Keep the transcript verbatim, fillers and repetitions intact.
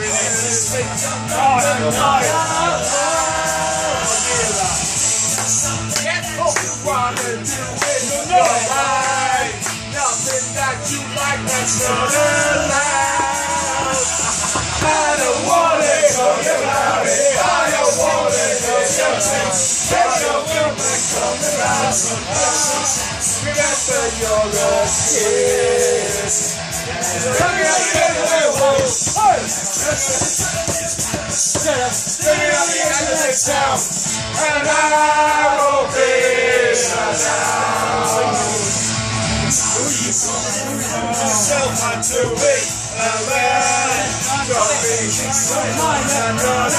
Nothing that you like that's not allowed. I don't want it, talk about it. I don't want it, talk about it. Take your film and come around somehow. Remember you're a kid. Come here, get away, whoa. Take me on the end of this town, and I will be around. Yourself unto me, a man, don't be someone that